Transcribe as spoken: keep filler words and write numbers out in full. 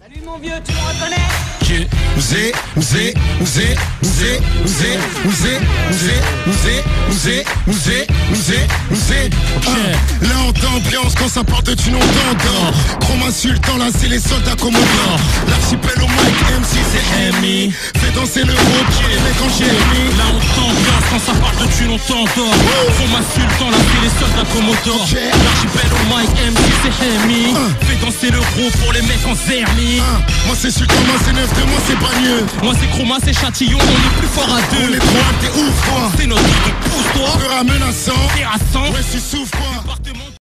Salut mon vieux, tu me reconnais? Ouzé, ouzé, ouzé, ouzé, ouzé, ouzé, ouzé, ouzé, ouzé, ouzé, ouzé, ouzé. Là on t'ambiance quand ça porte tu non t'endors. Chroma sultan là c'est les soldats Commodore. L'archipel au mic M C c'est M I. Fais danser le gros pied les mecs en génie. Là on t'ambiance quand ça parle de tu non t'endors. Chroma sultan là c'est les soldats Commodore. L'archipel au mic M C c'est M I. Fais danser le gros pour les mecs en zermie. Moi c'est sultan, moi c'est neuf de moi c'est pas mieux. Moi c'est Chroma, c'est Châtillon, on est plus fort à deux. On est trop, t'es ouf toi. C'est notre truc, pousse-toi. Peur menaçant, terrassant. ouais tu souffres quoi.